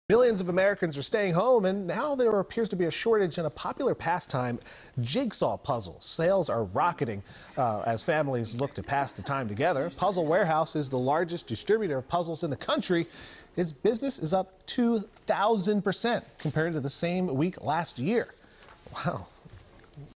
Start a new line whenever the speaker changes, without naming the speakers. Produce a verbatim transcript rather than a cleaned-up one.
Millions of Americans are staying home, and now there appears to be a shortage in a popular pastime, jigsaw puzzles. Sales are rocketing uh, as families look to pass the time together. Puzzle Warehouse is the largest distributor of puzzles in the country. Its business is up two thousand percent compared to the same week last year. Wow.